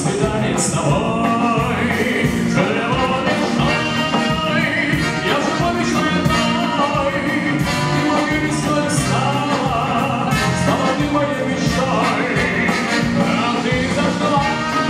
свидание с тобой. Живем мечтой, я живу мечтой одной. Ты моей мечтой стала ты моей мечтой. А ты зажгла,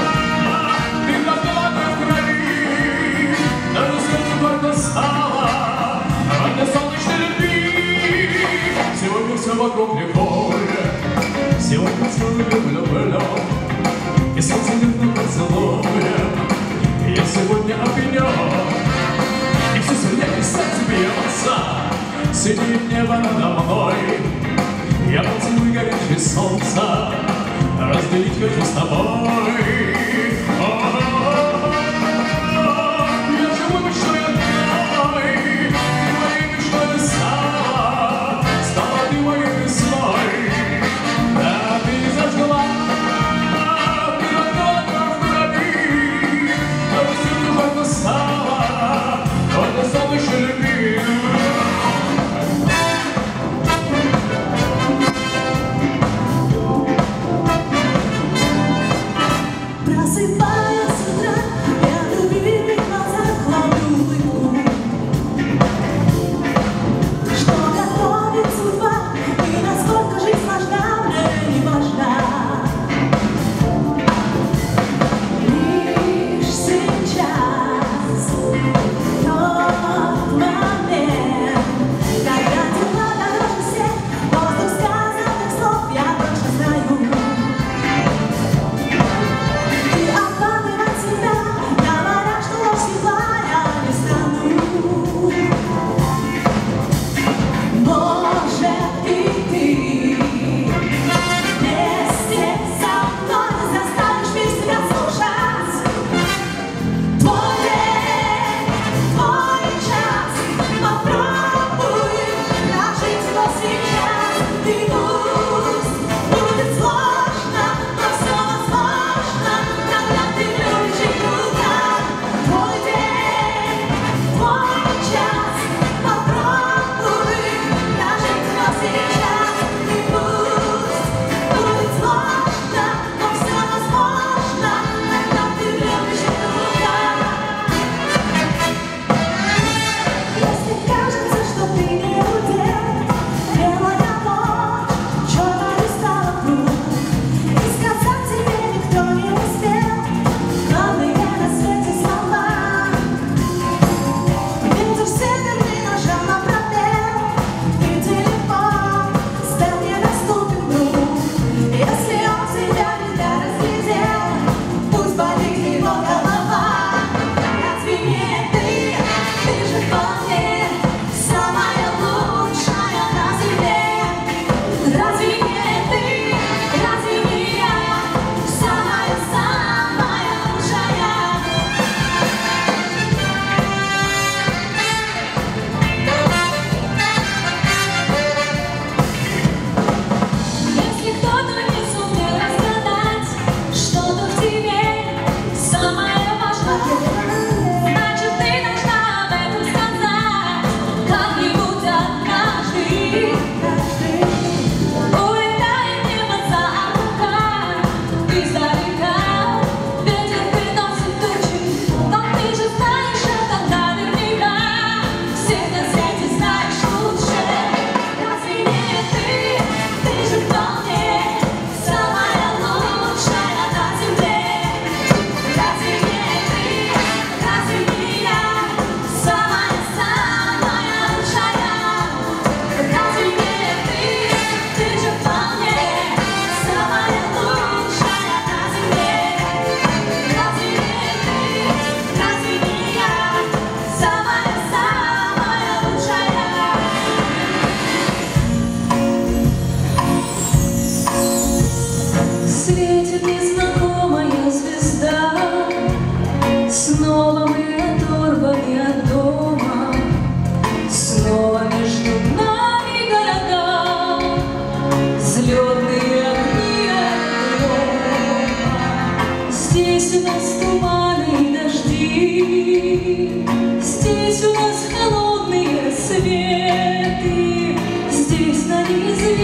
как в крови. Даже сердце горько стало от солнечной любви. Сегодня все вокруг мне горе, сегодня все люблю. И солнце нежно поцелуем, я сегодня опьянен. И все сильнее сердце бьется, синит небо надо мной. Я поцелуй горячее солнце, разделить хочу с тобой. Я живу мечтой одной, ты моей мечтой стала ты моей весной. Да ты зажгла, как в крови, даже сердце горько стало от солнечной любви. Просыпаясь с утра, я в любимых глазах ловлю улыбку. Что готовит судьба и насколько жизнь сложна, мне не важна. Лишь сейчас тот момент, когда тела дороже всех, воздух сказанных слов я точно знаю.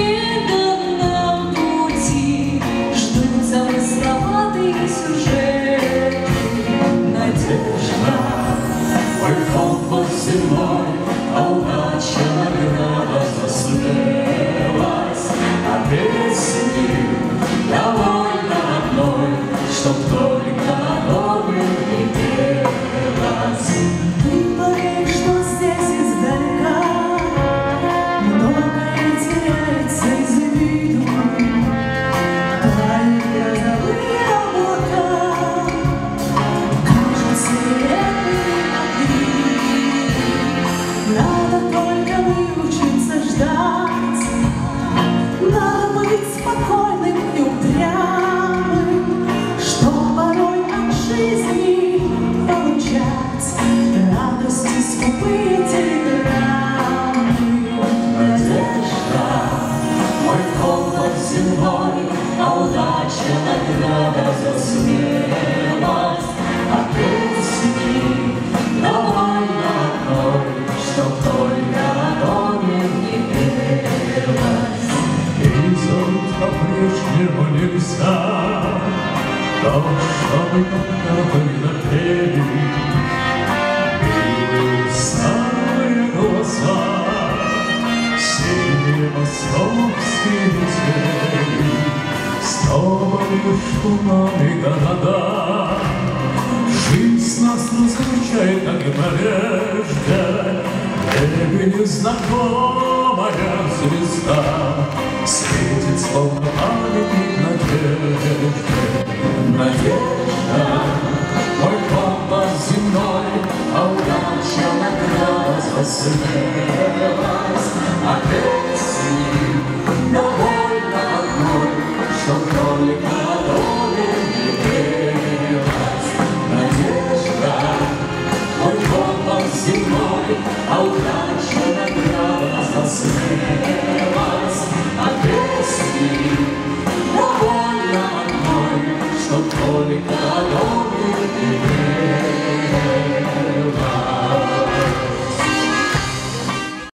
неизведанном пути ждут замысловатые сюжеты. ночь, туманы, города. Жизнь нас разлучает, как и прежде. В небе незнакомая звезда светит, словно памятник надежды. Надежда, мой компас земной, а удача над нас вознеслась.